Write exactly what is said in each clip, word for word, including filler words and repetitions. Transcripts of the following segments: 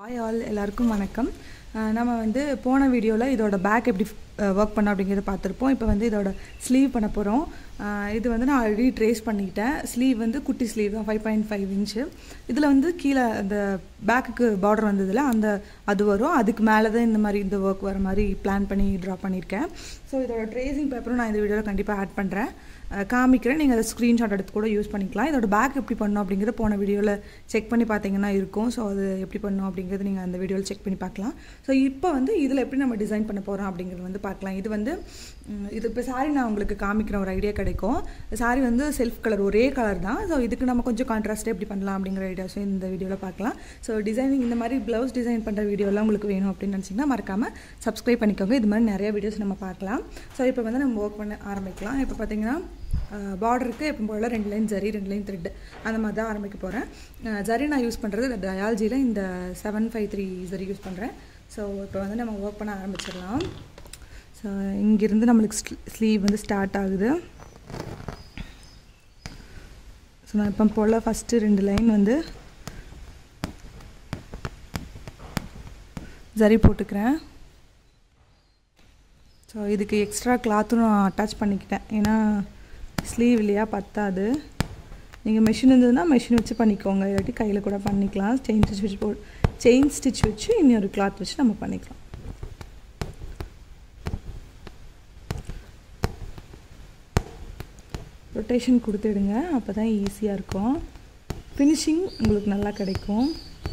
Hi all, எல்லாருக்கும் வணக்கம். நம்ம வந்து போன வீடியோவில் இதோட பேக் எப்படி ஒர்க் பண்ண அப்படிங்கிறத பார்த்துருப்போம். இப்போ வந்து இதோட ஸ்லீவ் பண்ண போகிறோம். இது வந்து நான் ஆல்ரெடி ட்ரேஸ் பண்ணிக்கிட்டேன். ஸ்லீவ் வந்து குட்டி ஸ்லீவ் தான், ஃபைவ் பாயிண்ட் ஃபைவ் இன்ச்சு. இதில் வந்து கீழே அந்த பேக்குக்கு பார்டர் வந்ததில் அந்த அது வரும். அதுக்கு மேலே தான் இந்த மாதிரி இந்த ஒர்க் வர மாதிரி பிளான் பண்ணி ட்ரா பண்ணியிருக்கேன். ஸோ இதோட ட்ரேசிங் பேப்பரும் நான் இந்த வீடியோவில் கண்டிப்பாக ஆட் பண்ணுறேன், காமிக்கிறேன். நீங்கள் அதை ஸ்க்ரீன்ஷாட் எடுத்து கூட யூஸ் பண்ணிக்கலாம். இதோட பேக் எப்படி பண்ணணும் அப்படிங்கிறது போன வீடியோவில் செக் பண்ணி பார்த்தீங்கன்னா இருக்கும். ஸோ அது எப்படி பண்ணணும் அப்படிங்கிறது நீங்கள் அந்த வீடியோவில் செக் பண்ணி பார்க்கலாம். ஸோ இப்போ வந்து இதில் எப்படி நம்ம டிசைன் பண்ண போகிறோம் அப்படிங்கிறது வந்து பார்க்கலாம். இது வந்து இது இப்போ சாரி நான் உங்களுக்கு காமிக்கிற ஒரு ஐடியா கிடைக்கும். சாரி வந்து செல்ஃப் கலர், ஒரே கலர் தான். ஸோ இதுக்கு நம்ம கொஞ்சம் கான்ட்ராஸ்ட்டாக எப்படி பண்ணலாம் அப்படிங்கிற ஐடியாஸும் இந்த வீடியோவில் பார்க்கலாம். ஸோ டிசைனிங் இந்த மாதிரி ப்ளவுஸ் டிசைன் பண்ணுற வீடியோலாம் உங்களுக்கு வேணும் அப்படின்னு நினச்சிங்கன்னா மறக்காமல் சப்ஸ்கிரைப் பண்ணிக்கோங்க. இது மாதிரி நிறைய வீடியோஸ் நம்ம பார்க்கலாம். ஸோ இப்போ வந்து நம்ம ஒர்க் பண்ண ஆரம்பிக்கலாம். இப்போ பார்த்தீங்கன்னா பார்டருக்கு எப்போ போல ரெண்டு லைன் ஜரி, ரெண்டு லைன் த்ரெட் அந்த மாதிரி தான் ஆரம்பிக்க போகிறேன். ஜரி நான் யூஸ் பண்ணுறது டயாலஜியில் இந்த seven five three zari use பண்ணுறேன். ஸோ இப்போ வந்து நம்ம ஒர்க் பண்ண ஆரம்பிச்சிடலாம். ஸோ இங்கேருந்து நம்மளுக்கு ஸ்லீவ் வந்து ஸ்டார்ட் ஆகுது. ஸோ நான் இப்போ போல் ஃபஸ்ட்டு ரெண்டு லைன் வந்து ஜரி போட்டுக்கிறேன். ஸோ இதுக்கு எக்ஸ்ட்ரா கிளாத்தும் நான் அட்டாச் பண்ணிக்கிட்டேன், ஏன்னா ஸ்லீவ் இல்லையா பத்தாது. நீங்கள் மிஷின் இருந்ததுன்னா மிஷின் வச்சு பண்ணிக்கோங்க, இல்லாட்டி கையில் கூட பண்ணிக்கலாம். செயின் ஸ்டிச் வச்சு போ செயின் ஸ்டிச் வச்சு இன்னொரு கிளாத் வச்சு நம்ம பண்ணிக்கலாம். ரொட்டேஷன் கொடுத்துடுங்க, அப்போ தான் ஈஸியாக இருக்கும். ஃபினிஷிங் உங்களுக்கு நல்லா கிடைக்கும்.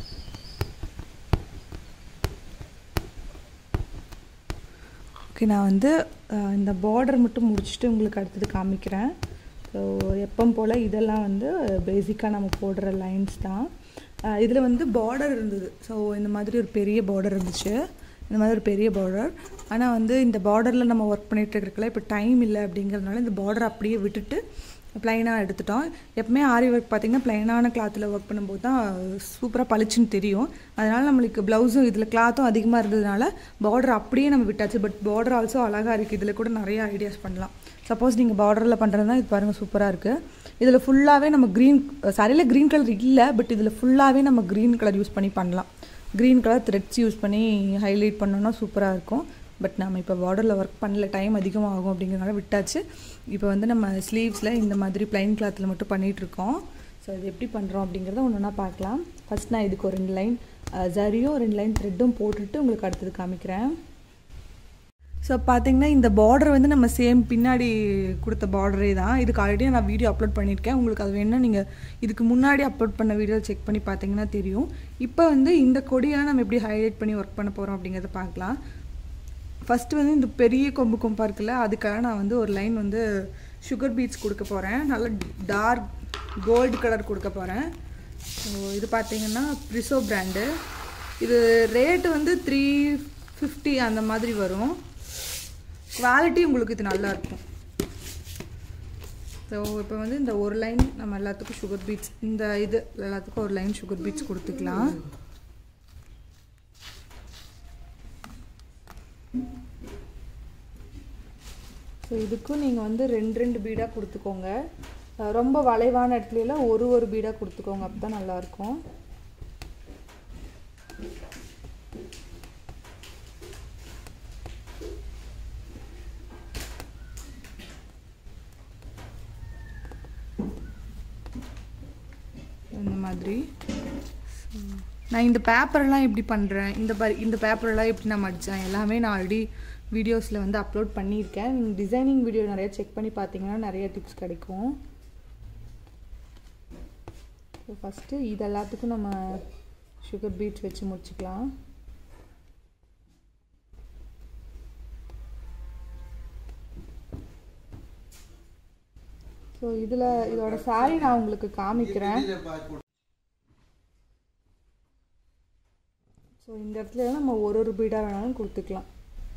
ஓகே, நான் வந்து இந்த பார்டர் மட்டும் முடிச்சுட்டு உங்களுக்கு அடுத்தது காமிக்கிறேன். ஸோ எப்பவும் போல் இதெல்லாம் வந்து பேசிக்காக நம்ம போடுற லைன்ஸ் தான். இதில் வந்து பார்டர் இருந்தது. ஸோ இந்த மாதிரி ஒரு பெரிய பார்டர் இருந்துச்சு, இந்த மாதிரி ஒரு பெரிய பார்டர். ஆனால் வந்து இந்த பார்டரில் நம்ம ஒர்க் பண்ணிகிட்டு இருக்கிறதுக்குள்ள இப்போ டைம் இல்லை அப்படிங்கிறதுனால இந்த பார்டர் அப்படியே விட்டுட்டு ப்ளைனாக எடுத்துட்டோம். எப்பவுமே ஆரி ஒர்க் பார்த்திங்கன்னா ப்ளைனான கிளாத்தில் ஒர்க் பண்ணும்போது தான் சூப்பராக பளிச்சுன்னு தெரியும். அதனால் நம்மளுக்கு ப்ளவுஸும் இதில் கிளாத்தும் அதிகமாக இருந்ததுனால பார்டர் அப்படியே நம்ம விட்டாச்சு. பட் பார்டர் ஆல்சோ அழகாக இருக்குது. இதில் கூட நிறைய ஐடியாஸ் பண்ணலாம். சப்போஸ் நீங்கள் பார்டரில் பண்ணுறதுனா இது பாருங்கள், சூப்பராக இருக்குது. இதில் ஃபுல்லாகவே நம்ம க்ரீன் சாரியில் க்ரீன் கலர் இல்லை, பட் இதில் ஃபுல்லாகவே நம்ம க்ரீன் கலர் யூஸ் பண்ணி பண்ணலாம். க்ரீன் கலர் த்ரெட்ஸ் யூஸ் பண்ணி ஹைலைட் பண்ணோன்னா சூப்பராக இருக்கும். பட் நம்ம இப்போ பார்டரில் ஒர்க் பண்ணல, டைம் அதிகமாகும் அப்படிங்கிறனால விட்டாச்சு. இப்போ வந்து நம்ம ஸ்லீவ்ஸில் இந்த மாதிரி ப்ளைன் கிளாத்தில் மட்டும் பண்ணிகிட்ருக்கோம். ஸோ இது எப்படி பண்ணுறோம் அப்படிங்கிறத ஒன்று ஒன்றா பார்க்கலாம். ஃபஸ்ட் நான் இதுக்கு ஒரு ரெண்டு லைன் ஜரியும் ரெண்டு லைன் த்ரெட்டும் போட்டுட்டு உங்களுக்கு அடுத்தது காமிக்கிறேன். ஸோ பார்த்திங்கன்னா இந்த பார்டர் வந்து நம்ம சேம் பின்னாடி கொடுத்த பார்டரே தான். இதுக்கு ஆல்ரெடி நான் வீடியோ அப்லோட் பண்ணியிருக்கேன். உங்களுக்கு அது வேணும்னா நீங்கள் இதுக்கு முன்னாடி அப்லோட் பண்ண வீடியோ செக் பண்ணி பார்த்தீங்கன்னா தெரியும். இப்போ வந்து இந்த கொடியெல்லாம் நம்ம எப்படி ஹைலைட் பண்ணி ஒர்க் பண்ண போகிறோம் அப்படிங்கிறத பார்க்கலாம். ஃபஸ்ட்டு வந்து இந்த பெரிய கொம்பு கொம்பா இருக்குல்ல, அதுக்காக நான் வந்து ஒரு லைன் வந்து சுகர் பீட்ஸ் கொடுக்க போகிறேன். நல்லா டார்க் கோல்டு கலர் கொடுக்க போகிறேன். ஸோ இது பார்த்திங்கன்னா ப்ரிசோ பிராண்டு. இது ரேட்டு வந்து த்ரீ ஃபிஃப்டி அந்த மாதிரி வரும். குவாலிட்டி உங்களுக்கு இது நல்லாயிருக்கும். ஸோ இப்போ வந்து இந்த ஒரு லைன் நம்ம எல்லாத்துக்கும் சுகர் பீட்ஸ், இந்த இது எல்லாத்துக்கும் ஒரு லைன் சுகர் பீட்ஸ் கொடுத்துக்கலாம். ஸோ இதுக்கும் நீங்கள் வந்து ரெண்டு ரெண்டு பீடாக கொடுத்துக்கோங்க. ரொம்ப வளைவான இடத்துலலாம் ஒரு ஒரு பீடாக கொடுத்துக்கோங்க, அப்போ தான் நல்லாயிருக்கும். இந்த மாதிரி நான் இந்த பேப்பரெல்லாம் எப்படி பண்ணுறேன், இந்த ப இந்த பேப்பரெல்லாம் எப்படி நான் மடித்தேன் எல்லாமே நான் ஆல்ரெடி வீடியோஸில் வந்து அப்லோட் பண்ணியிருக்கேன். நீங்கள் டிசைனிங் வீடியோ நிறைய செக் பண்ணி பார்த்தீங்கன்னா நிறைய டிப்ஸ் கிடைக்கும். ஸோ ஃபஸ்ட்டு இது எல்லாத்துக்கும் நம்ம சுகர் பீட்ஸ் வச்சு முடிச்சுக்கலாம். ஸோ இதில் இதோட சாரி நான் உங்களுக்கு காமிக்கிறேன். ஸோ இந்த இடத்துல நம்ம ஒரு ஒரு பீடாக வேணாலும் கொடுத்துக்கலாம்.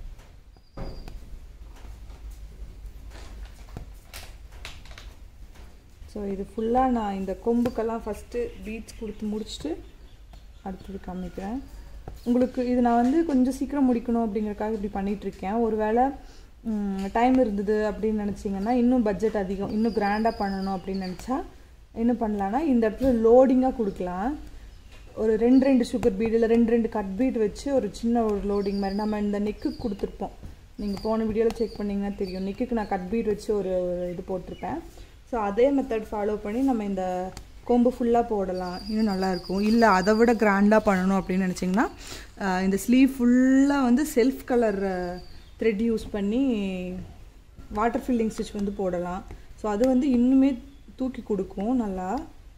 ஸோ இது ஃபுல்லாக நான் இந்த கொம்புக்கெல்லாம் ஃபஸ்ட்டு பீட்ஸ் கொடுத்து முடிச்சுட்டு அடுத்தது காமிக்கிறேன். உங்களுக்கு இது நான் வந்து கொஞ்சம் சீக்கிரம் முடிக்கணும் அப்படிங்கிறக்காக இப்படி பண்ணிகிட்ருக்கேன். ஒரு வேளை டைம் இருந்தது அப்படின்னு நினச்சிங்கன்னா, இன்னும் பட்ஜெட் அதிகம், இன்னும் கிராண்டாக பண்ணணும் அப்படின்னு நினச்சா என்ன பண்ணலான்னா, இந்த இடத்துல லோடிங்காக கொடுக்கலாம். ஒரு ரெண்டு ரெண்டு சுகர் பீட் இல்லை ரெண்டு ரெண்டு கட் பீட் வச்சு ஒரு சின்ன ஒரு லோடிங் மாதிரி நம்ம இந்த நெக்கு கொடுத்துருப்போம். நீங்கள் போன வீடியோவில் செக் பண்ணிங்கன்னா தெரியும். நெக்குக்கு நான் கட் பீட் வச்சு ஒரு இது போட்டிருப்பேன். ஸோ அதே மெத்தட் ஃபாலோ பண்ணி நம்ம இந்த கொம்பு ஃபுல்லாக போடலாம், இன்னும் நல்லாயிருக்கும். இல்லை அதை விட கிராண்டாக பண்ணணும் அப்படின்னு நினச்சிங்கன்னா இந்த ஸ்லீவ் ஃபுல்லாக வந்து செல்ஃப் கலர் த்ரெட் யூஸ் பண்ணி வாட்டர் ஃபில்லிங் ஸ்டிச் வந்து போடலாம். ஸோ அது வந்து இன்னுமே தூக்கி கொடுக்கும் நல்லா.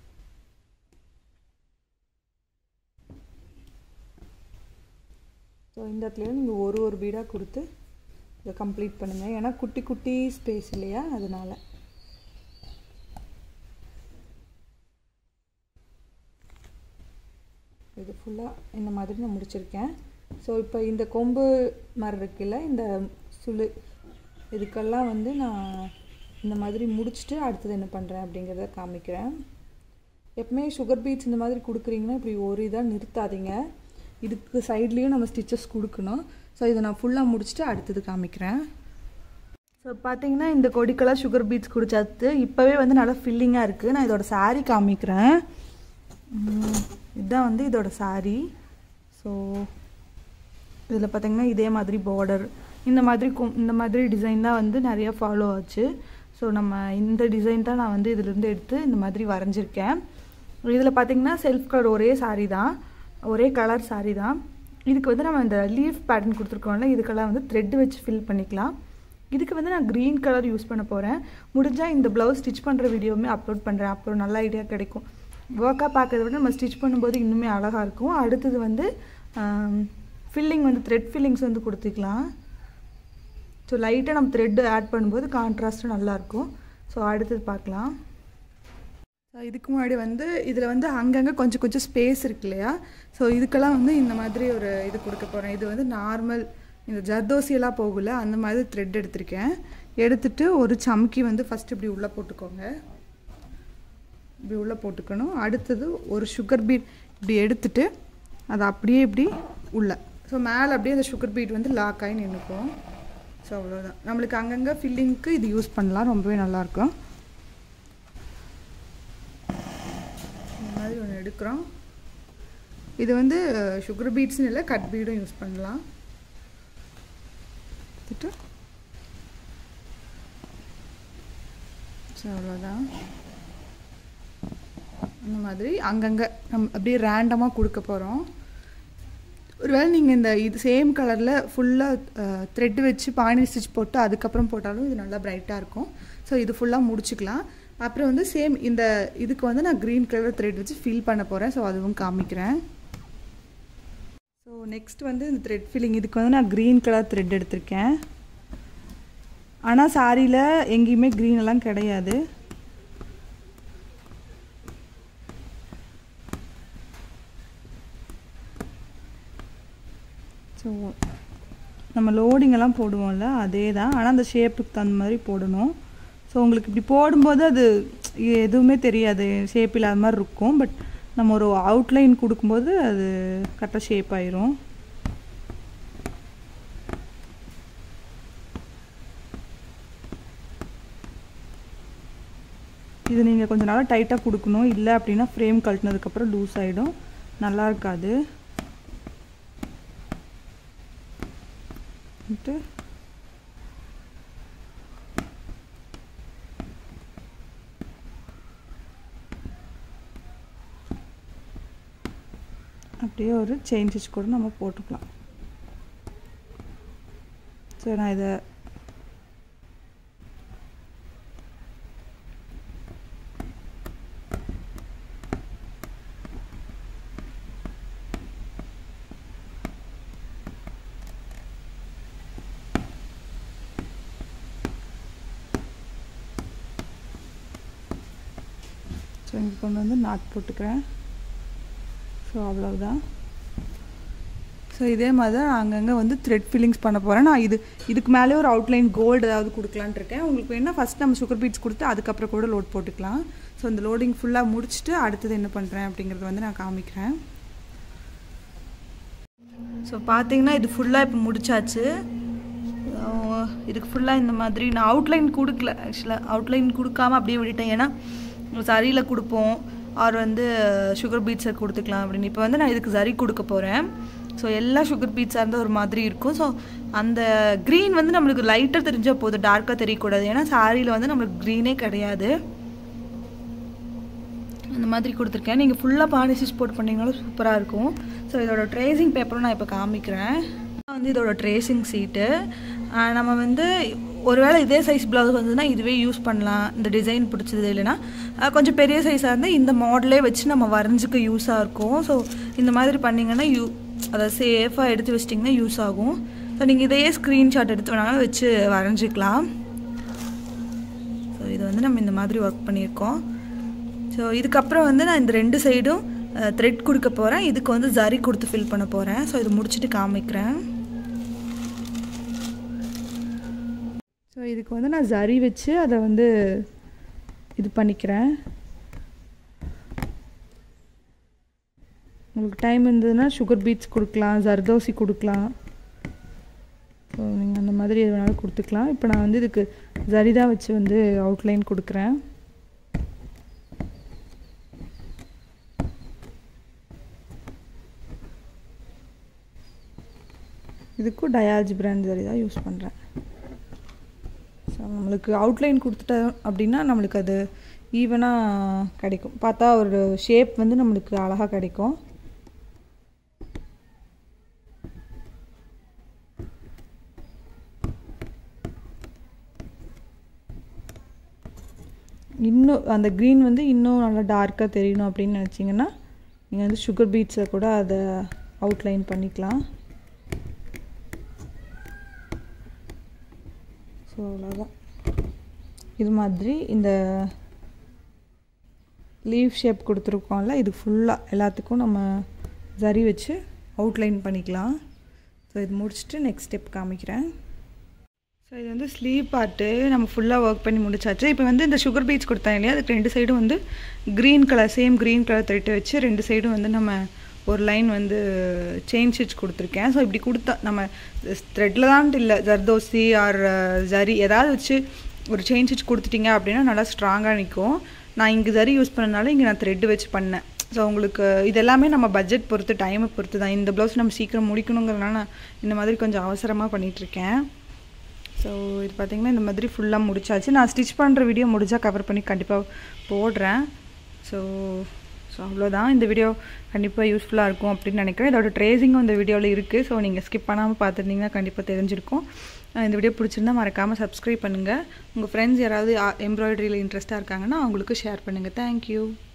ஸோ இந்த இடத்துலையும் நீங்கள் ஒரு ஒரு பீடாக கொடுத்து இதை கம்ப்ளீட் பண்ணுங்கள். ஏன்னா குட்டி குட்டி ஸ்பேஸ் இல்லையா, அதனால். இது ஃபுல்லாக இந்த மாதிரி நான் முடிச்சிருக்கேன். ஸோ இப்போ இந்த கொம்பு மாதிரி இருக்குல்ல, இந்த சுழு இதுக்கெல்லாம் வந்து நான் இந்த மாதிரி முடிச்சுட்டு அடுத்தது என்ன பண்ணுறேன் அப்படிங்கிறத காமிக்கிறேன். எப்பவுமே சுகர் பீட்ஸ் இந்த மாதிரி கொடுக்குறீங்கன்னா இப்படி ஒரு இதாக நிறுத்தாதீங்க. இதுக்கு சைட்லேயும் நம்ம ஸ்டிச்சஸ் கொடுக்கணும். ஸோ இதை நான் ஃபுல்லாக முடிச்சுட்டு அடுத்தது காமிக்கிறேன். ஸோ பார்த்தீங்கன்னா இந்த கொடிக்கெல்லாம் சுகர் பீட்ஸ் குடிச்சாத்து இப்போவே வந்து நல்லா ஃபில்லிங்காக இருக்குது. நான் இதோட சாரீ காமிக்கிறேன். இதுதான் வந்து இதோட சாரீ. ஸோ இதில் பார்த்திங்கன்னா இதே மாதிரி பார்டர் இந்த மாதிரி இந்த மாதிரி டிசைன் தான் வந்து நிறையா ஃபாலோ ஆச்சு. ஸோ நம்ம இந்த டிசைன் தான் நான் வந்து இதிலேருந்து எடுத்து இந்த மாதிரி வரைஞ்சிருக்கேன். இதில் பார்த்திங்கன்னா செல்ஃப் கலர் ஒரே சாரீ தான், ஒரே கலர் சாரீ தான். இதுக்கு வந்து நம்ம இந்த லீஃப் பேட்டர்ன் கொடுத்துருக்கோம்ல, இதுக்கெல்லாம் வந்து த்ரெட் வச்சு ஃபில் பண்ணிக்கலாம். இதுக்கு வந்து நான் க்ரீன் கலர் யூஸ் பண்ண போகிறேன். முடிஞ்சால் இந்த ப்ளவுஸ் ஸ்டிச் பண்ணுற வீடியோவுமே அப்லோட் பண்ணுறேன். அப்புறம் நல்ல ஐடியா கிடைக்கும். ஒர்க்காக பார்க்கறத விட நம்ம ஸ்டிச் பண்ணும்போது இன்னுமே அழகாக இருக்கும். அடுத்தது வந்து ஃபில்லிங் வந்து த்ரெட் ஃபில்லிங்ஸ் வந்து கொடுத்துக்கலாம். ஸோ லைட்டாக நம்ம த்ரெட்டு ஆட் பண்ணும்போது கான்ட்ராஸ்ட்டும் நல்லாயிருக்கும். ஸோ அடுத்தது பார்க்கலாம். ஸோ இதுக்கு முன்னாடி வந்து இதில் வந்து அங்கங்கே கொஞ்சம் கொஞ்சம் ஸ்பேஸ் இருக்கு இல்லையா, ஸோ இதுக்கெல்லாம் வந்து இந்த மாதிரி ஒரு இது கொடுக்க போகிறேன். இது வந்து நார்மல் இந்த ஜர்தோசியெல்லாம் போகல அந்த மாதிரி த்ரெட் எடுத்திருக்கேன். எடுத்துகிட்டு ஒரு சம்கி வந்து ஃபஸ்ட்டு இப்படி உள்ளே போட்டுக்கோங்க. இப்படி உள்ளே போட்டுக்கணும். அடுத்தது ஒரு சுகர் பீட் இப்படி எடுத்துட்டு அதை அப்படியே இப்படி உள்ள, ஸோ மேலே அப்படியே அந்த சுகர் பீட் வந்து லாக் ஆகி நின்றுக்கும். ஸோ அவ்வளோதான். நம்மளுக்கு அங்கங்கே ஃபில்லிங்க்கு இது யூஸ் பண்ணலாம், ரொம்பவே நல்லாயிருக்கும். இந்த மாதிரி ஒன்று எடுக்கிறோம். இது வந்து சுகர் பீட்ஸ்னு இல்லை, கட் பீடும் யூஸ் பண்ணலாம். எடுத்துட்டு ஸோ அவ்வளோதான். இந்த மாதிரி அங்கங்கே நம்ம அப்படியே ரேண்டமாக கொடுக்க போகிறோம். ஒருவேளை நீங்கள் இந்த இது சேம் கலரில் ஃபுல்லாக த்ரெட் வச்சு பாணி ஸ்டிச் போட்டு அதுக்கப்புறம் போட்டாலும் இது நல்லா பிரைட்டாக இருக்கும். ஸோ இது ஃபுல்லாக முடிச்சுக்கலாம். அப்புறம் வந்து சேம் இந்த இதுக்கு வந்து நான் க்ரீன் கலர் த்ரெட் வச்சு ஃபில் பண்ண போகிறேன். ஸோ அதுவும் காமிக்கிறேன். ஸோ நெக்ஸ்ட் வந்து இந்த த்ரெட் ஃபில்லிங், இதுக்கு வந்து நான் க்ரீன் கலர் த்ரெட் எடுத்திருக்கேன். ஆனால் சாரியில் எங்கேயுமே க்ரீன் எல்லாம் கிடையாது. ஸோ நம்ம லோடிங்கெல்லாம் போடுவோம்ல அதே தான், ஆனால் அந்த ஷேப்புக்கு தகுந்த மாதிரி போடணும். ஸோ உங்களுக்கு இப்படி போடும்போது அது எதுவுமே தெரியாது, ஷேப் இல்லாத மாதிரி இருக்கும். பட் நம்ம ஒரு அவுட்லைன் கொடுக்கும்போது அது கரெக்டாக ஷேப் ஆயிரும். இது நீங்கள் கொஞ்சம் நல்லா டைட்டாக கொடுக்கணும், இல்லை அப்படின்னா ஃப்ரேம் கழட்டினதுக்கப்புறம் லூஸ் ஆகிடும், நல்லா இருக்காது. அப்படியே ஒரு செயின் ஸ்டிச் கூட நம்ம போட்டுக்கலாம். சரி, நான் இதை ஸோ இங்கே கொண்டு வந்து நாட் போட்டுக்கிறேன். ஸோ அவ்வளவுதான். ஸோ இதே மாதிரி தான் நான் அங்கங்கே வந்து த்ரெட் ஃபில்லிங்ஸ் பண்ண போகிறேன். நான் இது இதுக்கு மேலே ஒரு அவுட்லைன் கோல்டு ஏதாவது கொடுக்கலான்னு இருக்கேன். உங்களுக்கு வேணால் ஃபஸ்ட் நம்ம சுகர் பீட்ஸ் கொடுத்து அதுக்கப்புறம் கூட லோட் போட்டுக்கலாம். ஸோ இந்த லோடிங் ஃபுல்லாக முடிச்சுட்டு அடுத்தது என்ன பண்ணுறேன் அப்படிங்கிறது வந்து நான் காமிக்கிறேன். ஸோ பார்த்தீங்கன்னா இது ஃபுல்லாக இப்போ முடிச்சாச்சு. இதுக்கு ஃபுல்லாக இந்த மாதிரி நான் அவுட்லைன் கொடுக்கல, ஆக்சுவலாக அவுட்லைன் கொடுக்காமல் அப்படியே விட்டுட்டேன். ஏன்னா சரியில் கொடுப்போம், ஆர் வந்து சுகர் பீட்ஸை கொடுத்துக்கலாம் அப்படின்னு. இப்போ வந்து நான் இதுக்கு சரி கொடுக்க போகிறேன். ஸோ எல்லா சுகர் பீட்ஸாக இருந்தால் ஒரு மாதிரி இருக்கும். ஸோ அந்த க்ரீன் வந்து நம்மளுக்கு லைட்டாக தெரிஞ்சால் போதும், டார்க்காக தெரியக்கூடாது. ஏன்னா சாரியில் வந்து நம்மளுக்கு க்ரீனே கிடையாது. அந்த மாதிரி கொடுத்துருக்கேன். நீங்கள் ஃபுல்லாக பாடி ஸ்டிச் போட்டு பண்ணிங்கனாலும் சூப்பராக இருக்கும். ஸோ இதோட ட்ரேசிங் பேப்பரும் நான் இப்போ காமிக்கிறேன். வந்து இதோட ட்ரேசிங் சீட்டு நம்ம வந்து ஒருவேளை இதே சைஸ் ப்ளவுஸ் வந்ததுன்னா இதுவே யூஸ் பண்ணலாம். இந்த டிசைன் பிடிச்சது இல்லைன்னா கொஞ்சம் பெரிய சைஸாக இருந்தால் இந்த மாடலே வச்சு நம்ம வரைஞ்சிக்க யூஸாக இருக்கும். ஸோ இந்த மாதிரி பண்ணிங்கன்னா யூ அதை சேஃபாக எடுத்து வச்சிட்டிங்கன்னா யூஸ் ஆகும். ஸோ நீங்கள் இதையே ஸ்க்ரீன்ஷாட் எடுத்து வேணாலும் வச்சு வரைஞ்சிக்கலாம். ஸோ இது வந்து நம்ம இந்த மாதிரி ஒர்க் பண்ணியிருக்கோம். ஸோ இதுக்கப்புறம் வந்து நான் இந்த ரெண்டு சைடும் த்ரெட் கொடுக்க போகிறேன். இதுக்கு வந்து ஜரி கொடுத்து ஃபில் பண்ண போகிறேன். ஸோ இது முடிச்சுட்டு காமிக்கிறேன். ஸோ இதுக்கு வந்து நான் ஜரி வச்சு அதை வந்து இது பண்ணிக்கிறேன். உங்களுக்கு டைம் இருந்ததுன்னா சுகர் பீட்ஸ் கொடுக்கலாம், ஜர்தோசி கொடுக்கலாம். ஸோ நீங்கள் அந்த மாதிரி எது வேணாலும் கொடுத்துக்கலாம். இப்போ நான் வந்து இதுக்கு ஜரி தான் வச்சு வந்து அவுட்லைன் கொடுக்குறேன். இதுக்கும் டயாஜ் பிராண்ட் ஜரி தான் யூஸ் பண்ணுறேன். ஸோ நம்மளுக்கு அவுட்லைன் கொடுத்துட்டோம் அப்படின்னா நம்மளுக்கு அது ஈவனாக கிடைக்கும். பார்த்தா ஒரு ஷேப் வந்து நம்மளுக்கு அழகாக கிடைக்கும். இன்னும் அந்த க்ரீன் வந்து இன்னும் நல்லா டார்க்காக தெரியணும் அப்படின்னு நினச்சிங்கன்னா நீங்கள் வந்து சுகர் பீட்ஸை கூட அதை அவுட்லைன் பண்ணிக்கலாம். ஸோ அவ்வளோதான். இது மாதிரி இந்த லீவ் ஷேப் கொடுத்துருக்கோம்ல, இது ஃபுல்லாக எல்லாத்துக்கும் நம்ம ஜரி வச்சு அவுட்லைன் பண்ணிக்கலாம். ஸோ இது முடிச்சுட்டு நெக்ஸ்ட் ஸ்டெப் காமிக்கிறேன். ஸோ இது வந்து ஸ்லீவ் பார்ட்டு நம்ம ஃபுல்லாக ஒர்க் பண்ணி முடிச்சாச்சு. இப்போ வந்து இந்த சுகர் பீட்ஸ் கொடுத்தேன் இல்லையா, அதுக்கு ரெண்டு சைடும் வந்து green colour same green colour thread வச்சு ரெண்டு சைடும் வந்து நம்ம ஒரு லைன் வந்து செயின் ஸ்டிச் கொடுத்துருக்கேன். ஸோ இப்படி கொடுத்தா நம்ம த்ரெட்டில் தான் இல்லை, ஜர்தோசி ஆர் ஜரி ஏதாவது வச்சு ஒரு செயின் ஸ்டிச் கொடுத்துட்டிங்க அப்படின்னா நல்லா ஸ்ட்ராங்காக நிற்கும். நான் இங்கே ஜரி யூஸ் பண்ணனால இங்கே நான் த்ரெட்டு வச்சு பண்ணேன். ஸோ உங்களுக்கு இது எல்லாமே நம்ம பட்ஜெட் பொறுத்து டைமை பொறுத்து தான். இந்த ப்ளவுஸ் நம்ம சீக்கிரம் முடிக்கணுங்கிறதுனால நான் இந்த மாதிரி கொஞ்சம் அவசரமாக பண்ணிகிட்ருக்கேன். ஸோ இது பார்த்திங்கன்னா இந்த மாதிரி ஃபுல்லாக முடிச்சாச்சு. நான் ஸ்டிச் பண்ணுற வீடியோ முடிஞ்சால் கவர் பண்ணி கண்டிப்பாக போடுறேன். ஸோ ஸோ அவ்வளோதான். இந்த வீடியோ கண்டிப்பாக யூஸ்ஃபுல்லாக இருக்கும் அப்படின்னு நினைக்கிறேன். இதோட ட்ரேசிங்கும் இந்த வீடியோவில் இருக்குது. ஸோ நீங்கள் ஸ்கிப் பண்ணாமல் பார்த்துருந்தீங்கன்னா கண்டிப்பாக தெரிஞ்சிருக்கும். இந்த வீடியோ பிடிச்சிருந்தால் மறக்காமல் சப்ஸ்கிரைப் பண்ணுங்கள். உங்கள் ஃப்ரெண்ட்ஸ் யாராவது எம்ப்ராய்டரியில் இன்ட்ரெஸ்ட்டாக இருக்காங்கன்னா அவங்களுக்கு ஷேர் பண்ணுங்கள். தேங்க்யூ.